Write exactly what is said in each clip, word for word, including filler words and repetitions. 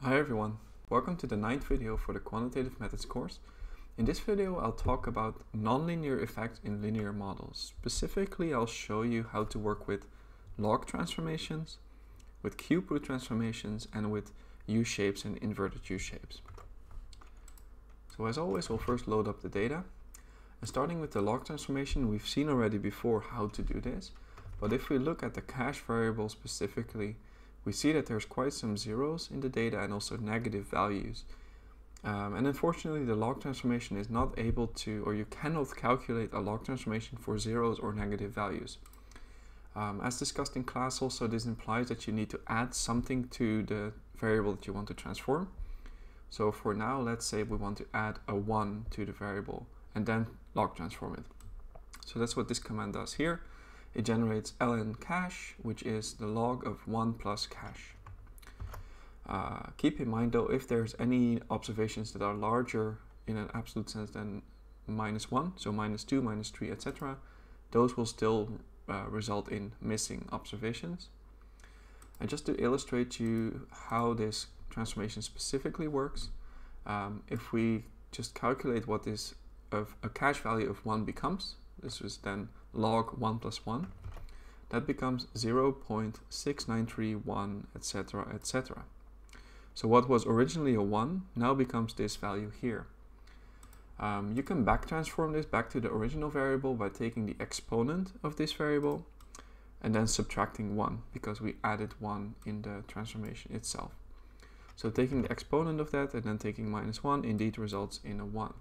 Hi everyone, welcome to the ninth video for the Quantitative Methods course. In this video I'll talk about nonlinear effects in linear models. Specifically I'll show you how to work with log transformations, with cube root transformations, and with U-shapes and inverted U-shapes. So as always we'll first load up the data. And starting with the log transformation, we've seen already before how to do this. But if we look at the cache variable specifically, we see that there's quite some zeros in the data and also negative values. Um, and unfortunately the log transformation is not able to, or you cannot calculate a log transformation for zeros or negative values. Um, as discussed in class also, this implies that you need to add something to the variable that you want to transform. So for now, let's say we want to add a one to the variable and then log transform it. So that's what this command does here. It generates ln cache, which is the log of one plus cache. Uh, keep in mind though, if there's any observations that are larger in an absolute sense than minus one, so minus two, minus three, et cetera, those will still uh, result in missing observations. And just to illustrate to you how this transformation specifically works, um, if we just calculate what this of a cache value of one becomes, this is then log one plus one, that becomes zero point six nine three one, etc, et cetera. So what was originally a one now becomes this value here. Um, you can back transform this back to the original variable by taking the exponent of this variable and then subtracting one, because we added one in the transformation itself. So taking the exponent of that and then taking minus one indeed results in a one.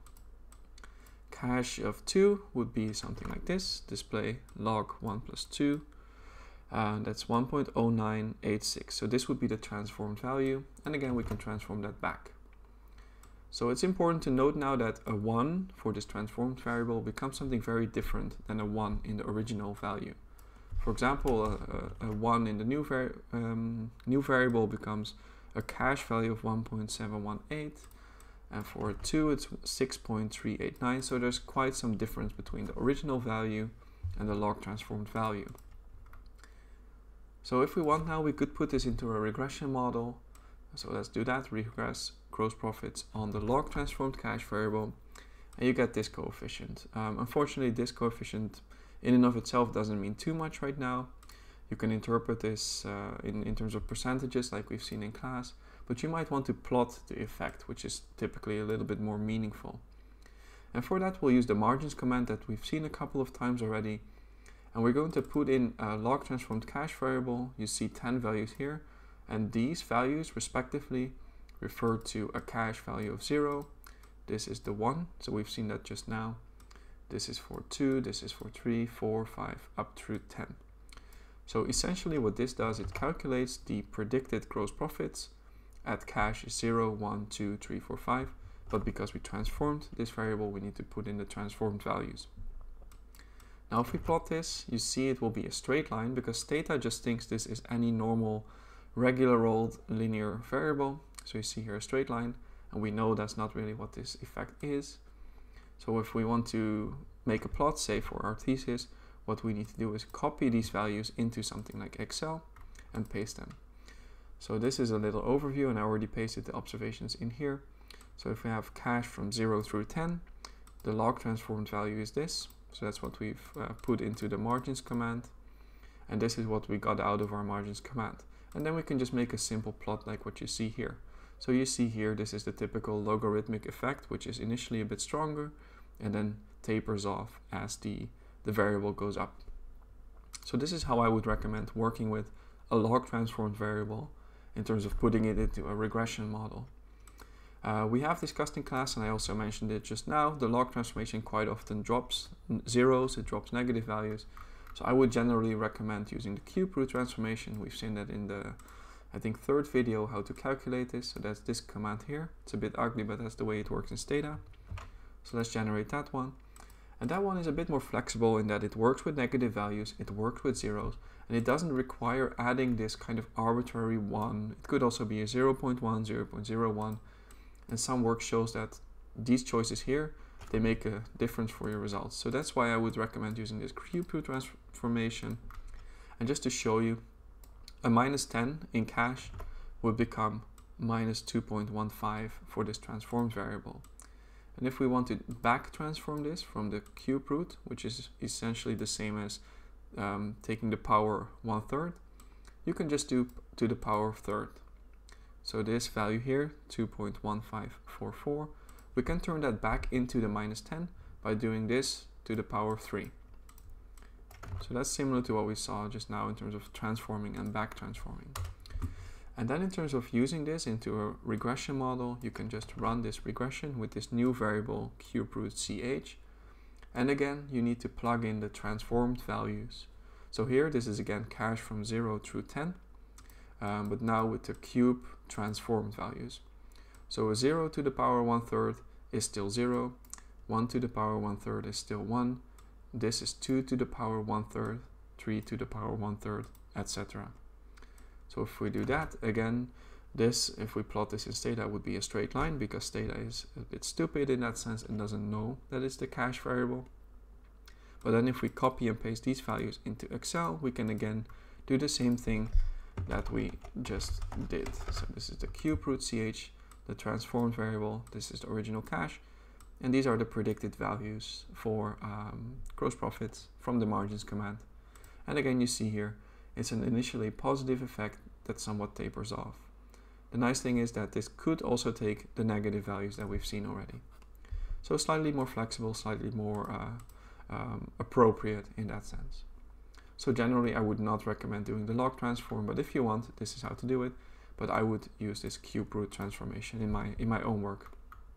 Cache of two would be something like this, display log one plus two, uh, that's one point zero nine eight six. So this would be the transformed value, and again we can transform that back. So it's important to note now that a one for this transformed variable becomes something very different than a one in the original value. For example, a, a, a one in the new, vari um, new variable becomes a cache value of one point seven one eight. And for a two, it's six point three eight nine, so there's quite some difference between the original value and the log transformed value. So if we want now, we could put this into a regression model. So let's do that, regress gross profits on the log transformed cache variable, and you get this coefficient. Um, unfortunately, this coefficient in and of itself doesn't mean too much right now. You can interpret this uh, in, in terms of percentages like we've seen in class. But you might want to plot the effect, which is typically a little bit more meaningful. And for that we'll use the margins command that we've seen a couple of times already. And we're going to put in a log transformed cache variable. You see ten values here, and these values respectively refer to a cache value of zero. This is the one, so we've seen that just now. This is for two, this is for three, four, five, up through ten. So essentially what this does, it calculates the predicted gross profits at cache zero, one, two, three, four, five, but because we transformed this variable, we need to put in the transformed values. Now if we plot this, you see it will be a straight line because theta just thinks this is any normal regular old linear variable. So you see here a straight line, and we know that's not really what this effect is. So if we want to make a plot, say for our thesis, what we need to do is copy these values into something like Excel and paste them. So this is a little overview, and I already pasted the observations in here. So if we have cache from zero through ten, the log transformed value is this. So that's what we've uh, put into the margins command. And this is what we got out of our margins command. And then we can just make a simple plot like what you see here. So you see here, this is the typical logarithmic effect, which is initially a bit stronger and then tapers off as the, the variable goes up. So this is how I would recommend working with a log transformed variable in terms of putting it into a regression model. Uh, we have discussed in class, and I also mentioned it just now, the log transformation quite often drops zeros, it drops negative values. So I would generally recommend using the cube root transformation. We've seen that in the, I think, third video, how to calculate this. So that's this command here. It's a bit ugly, but that's the way it works in Stata. So let's generate that one. And that one is a bit more flexible in that it works with negative values, it works with zeros, and it doesn't require adding this kind of arbitrary one. It could also be a zero point one, zero point zero one, and some work shows that these choices here, they make a difference for your results. So that's why I would recommend using this cube root transformation. And just to show you, a minus ten in cache would become minus two point one five for this transformed variable. And if we want to back transform this from the cube root, which is essentially the same as um, taking the power one third, you can just do to the power of third. So this value here, two point one five four four, we can turn that back into the minus ten by doing this to the power of three. So that's similar to what we saw just now in terms of transforming and back transforming. And then in terms of using this into a regression model, you can just run this regression with this new variable cube root ch. And again, you need to plug in the transformed values. So here, this is again cache from zero through ten, um, but now with the cube transformed values. So a zero to the power one third is still zero, one to the power one third is still one, this is two to the power one third, three to the power one third, et cetera. So if we do that, again, this, if we plot this in Stata, would be a straight line, because Stata is a bit stupid in that sense and doesn't know that it's the cache variable. But then if we copy and paste these values into Excel, we can again do the same thing that we just did. So this is the cube root ch, the transformed variable, this is the original cache, and these are the predicted values for um, gross profits from the margins command. And again, you see here, it's an initially positive effect that somewhat tapers off. The nice thing is that this could also take the negative values that we've seen already. So slightly more flexible, slightly more uh, um, appropriate in that sense. So generally I would not recommend doing the log transform, but if you want, this is how to do it. But I would use this cube root transformation in my, in my own work.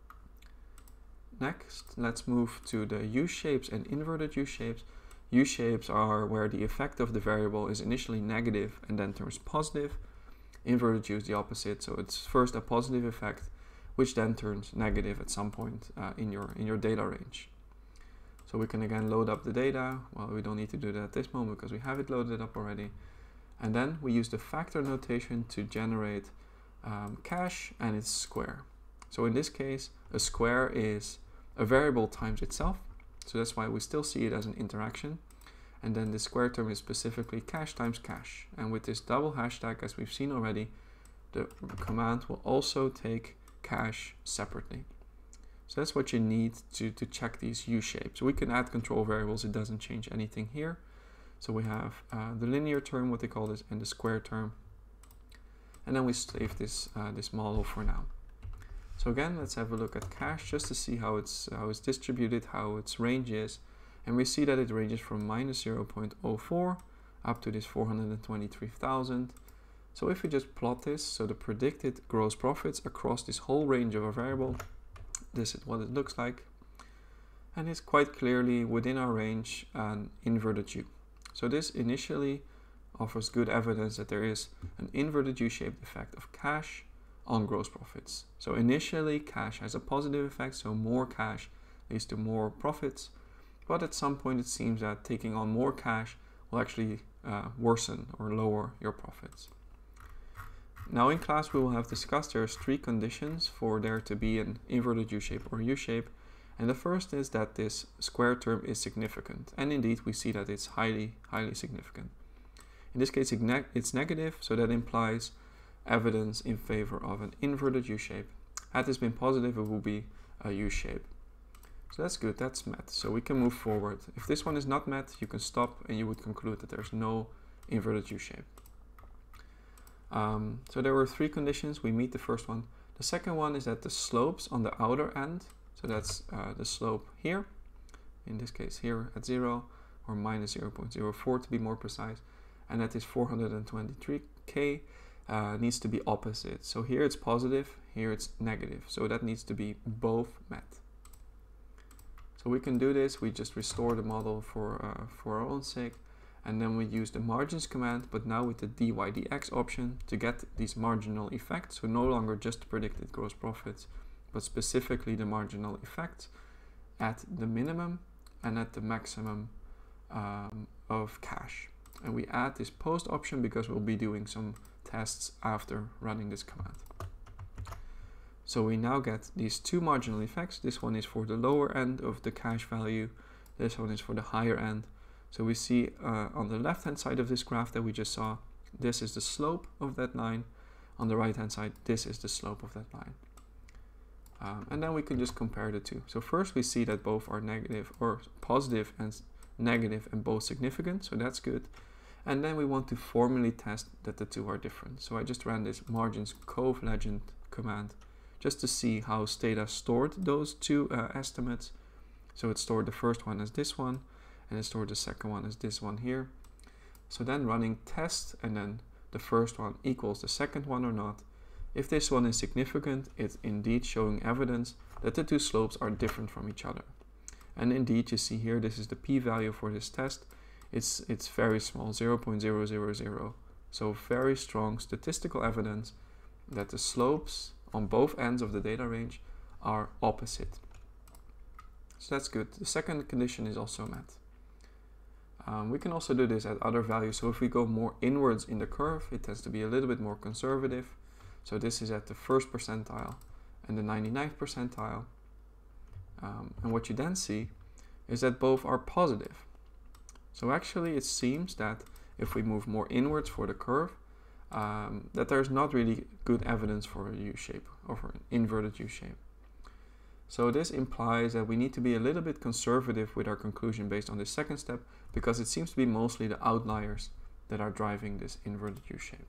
Next, let's move to the U-shapes and inverted U-shapes. U-shapes are where the effect of the variable is initially negative and then turns positive. Inverted U is the opposite, so it's first a positive effect, which then turns negative at some point uh, in your in your data range. So we can again load up the data. Well, we don't need to do that at this moment because we have it loaded up already. And then we use the factor notation to generate um, cache and its square. So in this case, a square is a variable times itself. So that's why we still see it as an interaction. And then the square term is specifically cache times cache. And with this double hashtag, as we've seen already, the command will also take cache separately. So that's what you need to, to check these U-shapes. So we can add control variables, it doesn't change anything here. So we have uh, the linear term, what they call this, and the square term. And then we save this, uh, this model for now. So again, let's have a look at cache just to see how it's, how it's distributed, how its range is. And we see that it ranges from minus zero point zero four up to this four hundred twenty-three thousand. So if we just plot this, so the predicted gross profits across this whole range of a variable, this is what it looks like. And it's quite clearly within our range an inverted U. So this initially offers good evidence that there is an inverted U-shaped effect of cache on gross profits. So initially cache has a positive effect, so more cache leads to more profits. But at some point it seems that taking on more cache will actually uh, worsen or lower your profits. Now in class we will have discussed there's three conditions for there to be an inverted U-shape or U-shape. And the first is that this square term is significant. And indeed we see that it's highly, highly significant. In this case it's negative, so that implies evidence in favor of an inverted U-shape. Had this been positive, it would be a U-shape. So that's good, that's met. So we can move forward. If this one is not met, you can stop and you would conclude that there's no inverted U-shape. Um, so there were three conditions. We meet the first one. The second one is that the slopes on the outer end, so that's uh, the slope here, in this case here at zero, or minus zero point zero four to be more precise, and that is four hundred twenty-three K, uh, needs to be opposite. So here it's positive, here it's negative. So that needs to be both met. So we can do this, we just restore the model for, uh, for our own sake, and then we use the margins command, but now with the dy dx option to get these marginal effects, so no longer just predicted gross profits, but specifically the marginal effects at the minimum and at the maximum um, of cache. And we add this post option because we'll be doing some tests after running this command. So we now get these two marginal effects. This one is for the lower end of the cache value. This one is for the higher end. So we see uh, on the left hand side of this graph that we just saw, this is the slope of that line, on the right hand side, this is the slope of that line. Um, and then we can just compare the two. So first we see that both are negative or positive and negative and both significant, so that's good. And then we want to formally test that the two are different. So I just ran this margins cove legend command just to see how Stata stored those two uh, estimates. So it stored the first one as this one, and it stored the second one as this one here. So then running test, and then the first one equals the second one or not. If this one is significant, it's indeed showing evidence that the two slopes are different from each other. And indeed, you see here, this is the p-value for this test. It's, it's very small, zero point zero zero zero. So very strong statistical evidence that the slopes on both ends of the data range are opposite. So that's good. The second condition is also met. Um, we can also do this at other values. So if we go more inwards in the curve, it tends to be a little bit more conservative. So this is at the first percentile and the ninety-ninth percentile. Um, and what you then see is that both are positive. So actually it seems that if we move more inwards for the curve, um, that there's not really good evidence for a U-shape or for an inverted U-shape. So this implies that we need to be a little bit conservative with our conclusion based on this second step, because it seems to be mostly the outliers that are driving this inverted U-shape.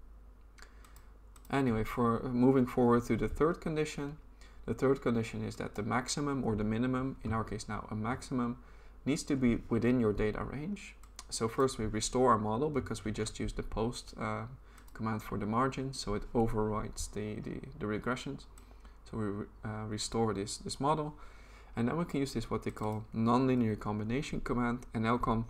Anyway, for moving forward to the third condition, the third condition is that the maximum or the minimum, in our case now a maximum, needs to be within your data range. So first we restore our model because we just used the post uh, command for the margin, so it overwrites the, the, the regressions. So we re uh, restore this, this model, and then we can use this what they call nonlinear combination command, and outcome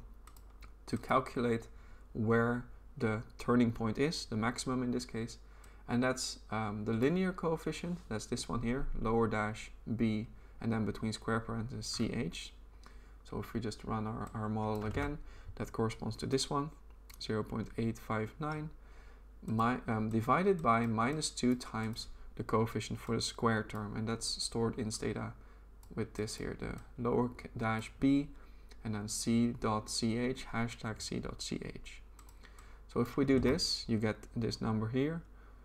to calculate where the turning point is, the maximum in this case. And that's um, the linear coefficient, that's this one here, lower dash b, and then between square parentheses ch. So if we just run our, our model again, that corresponds to this one, zero point eight five nine, my, um, divided by minus two times the coefficient for the square term, and that's stored in Stata with this here, the lower dash b, and then c dot ch, hashtag c dot ch. So if we do this, you get this number here,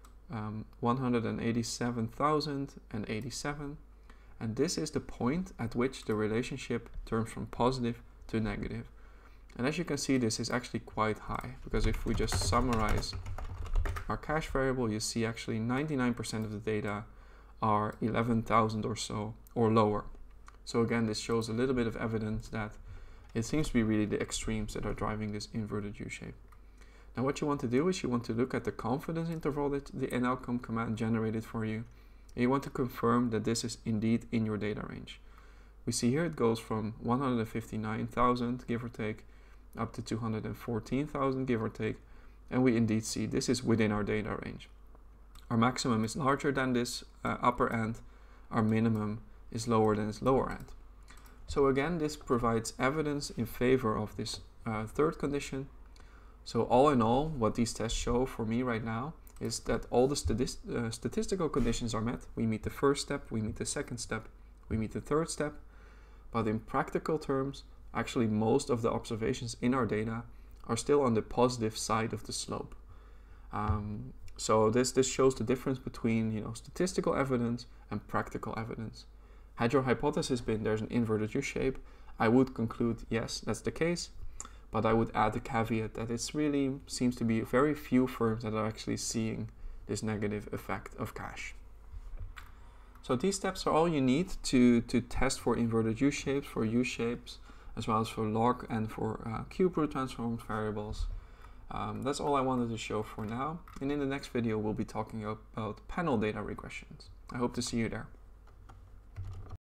Um, one hundred eighty-seven thousand eighty-seven, and this is the point at which the relationship turns from positive to negative. And as you can see, this is actually quite high, because if we just summarize our cache variable, you see actually ninety-nine percent of the data are eleven thousand or so or lower. So again, this shows a little bit of evidence that it seems to be really the extremes that are driving this inverted U-shape. Now what you want to do is you want to look at the confidence interval that the n-outcome command generated for you, and you want to confirm that this is indeed in your data range. We see here it goes from one hundred fifty-nine thousand, give or take, up to two hundred fourteen thousand, give or take, and we indeed see this is within our data range. Our maximum is larger than this uh, upper end, our minimum is lower than its lower end. So again, this provides evidence in favor of this uh, third condition. So all in all, what these tests show for me right now is that all the statist uh, statistical conditions are met. We meet the first step, we meet the second step, we meet the third step. But in practical terms, actually most of the observations in our data are still on the positive side of the slope. Um, so this, this shows the difference between, you know, statistical evidence and practical evidence. Had your hypothesis been there's an inverted U-shape, I would conclude yes, that's the case. But I would add the caveat that it really seems to be very few firms that are actually seeing this negative effect of cache. So these steps are all you need to, to test for inverted U-shapes, for U-shapes, as well as for log and for uh, cube root transformed variables. Um, that's all I wanted to show for now. And in the next video, we'll be talking about panel data regressions. I hope to see you there.